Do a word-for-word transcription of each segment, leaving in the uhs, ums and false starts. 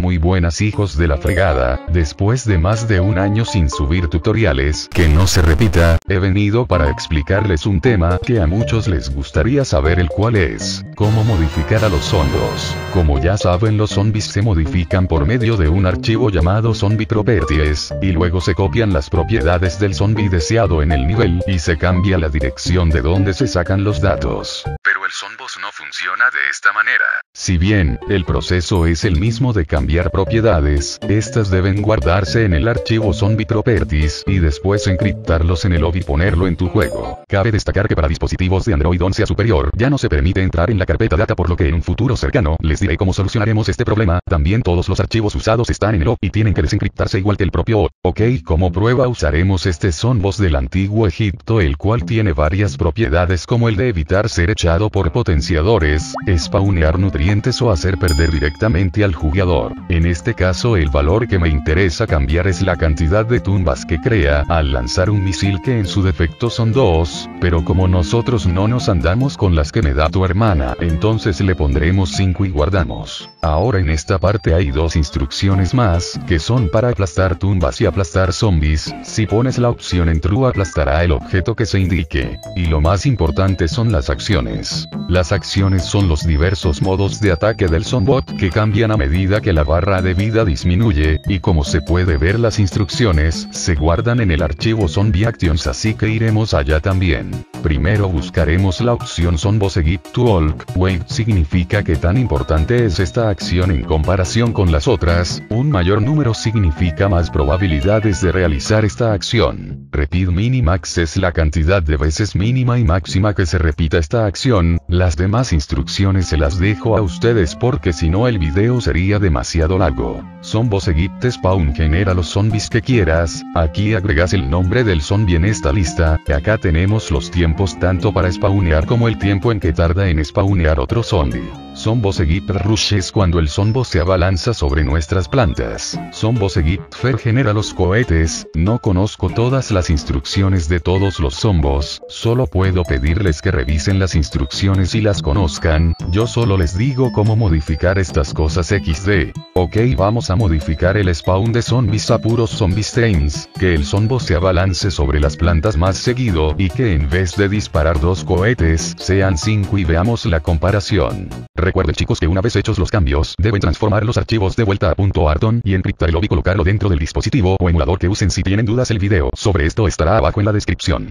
Muy buenas hijos de la fregada, después de más de un año sin subir tutoriales, que no se repita, he venido para explicarles un tema que a muchos les gustaría saber, el cual es, cómo modificar a los hongos. Como ya saben, los zombies se modifican por medio de un archivo llamado Zombie Properties, y luego se copian las propiedades del zombie deseado en el nivel, y se cambia la dirección de donde se sacan los datos. Pero el Zomboss no funciona de esta manera. Si bien, el proceso es el mismo de cambiar propiedades, estas deben guardarse en el archivo Zombie Properties, y después encriptarlos en el O B y ponerlo en tu juego. Cabe destacar que para dispositivos de Android once a superior, ya no se permite entrar en la carpeta data, por lo que en un futuro cercano, les diré cómo solucionaremos este problema. También todos los archivos usados están en el O B y tienen que desencriptarse igual que el propio O B. Ok, como prueba usaremos este Zomboss del antiguo Egipto, el cual tiene varias propiedades, como el de evitar ser echado por potenciadores, spawnear nutrientes o hacer perder directamente al jugador. En este caso, el valor que me interesa cambiar es la cantidad de tumbas que crea al lanzar un misil, que en su defecto son dos, pero como nosotros no nos andamos con las que me da tu hermana, entonces le pondremos cinco y guardamos. Ahora en esta parte hay dos instrucciones más, que son para aplastar tumbas y aplastar zombies. Si pones la opción en true, aplastará el objeto que se indique. Y lo más importante son las acciones. Las acciones son los diversos modos de ataque del zombot, que cambian a medida que la barra de vida disminuye, y como se puede ver, las instrucciones se guardan en el archivo Zombie Actions, así que iremos allá también. Primero buscaremos la opción Zomboss Egypt to Walk. Wait significa que tan importante es esta acción en comparación con las otras. Un mayor número significa más probabilidades de realizar esta acción. Repeat minimax es la cantidad de veces mínima y máxima que se repita esta acción. Las demás instrucciones se las dejo a ustedes porque si no el video sería demasiado largo. Zomboss Egypt Spawn genera los zombies que quieras. Aquí agregas el nombre del zombie en esta lista. Acá tenemos los tiempos tanto para spawnear como el tiempo en que tarda en spawnear otro zombie. Zomboss Egypt Rush es cuando el zombo se abalanza sobre nuestras plantas. Zomboss Egypt Fair genera los cohetes. No conozco todas las instrucciones de todos los zombos, solo puedo pedirles que revisen las instrucciones y las conozcan. Yo solo les digo cómo modificar estas cosas equis de. Ok, vamos a modificar el spawn de zombies a puros zombie stains, que el zombo se abalance sobre las plantas más seguido, y que en vez de disparar dos cohetes, sean cinco, y veamos la comparación. Recuerden chicos que una vez hechos los cambios, deben transformar los archivos de vuelta a .arton y encriptar el O B y colocarlo dentro del dispositivo o emulador que usen. Si tienen dudas, el video sobre esto estará abajo en la descripción.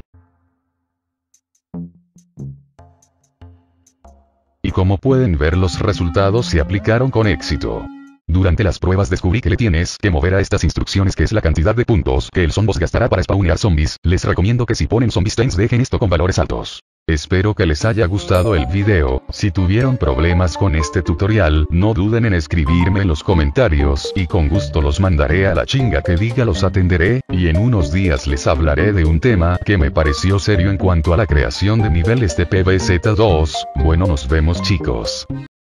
Y como pueden ver, los resultados se aplicaron con éxito. Durante las pruebas descubrí que le tienes que mover a estas instrucciones, que es la cantidad de puntos que el Zomboss gastará para spawnear zombies. Les recomiendo que si ponen zombie stains dejen esto con valores altos. Espero que les haya gustado el video. Si tuvieron problemas con este tutorial, no duden en escribirme en los comentarios, y con gusto los mandaré a la chinga que diga, los atenderé, y en unos días les hablaré de un tema que me pareció serio en cuanto a la creación de niveles de P V Z dos. Bueno, nos vemos chicos.